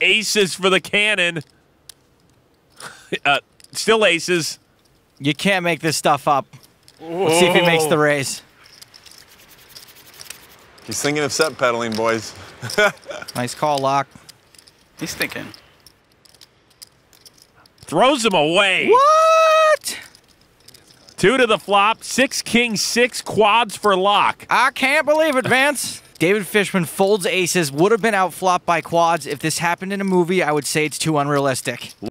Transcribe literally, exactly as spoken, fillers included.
aces for the cannon. uh, still aces. You can't make this stuff up. Let's see if he makes the raise. He's thinking of set pedaling, boys. Nice call, Locke. He's thinking. Throws him away. What? Two to the flop. Six, king, six quads for Locke. I can't believe it, Vance. David Fishman folds aces. Would have been outflopped by quads. If this happened in a movie, I would say it's too unrealistic.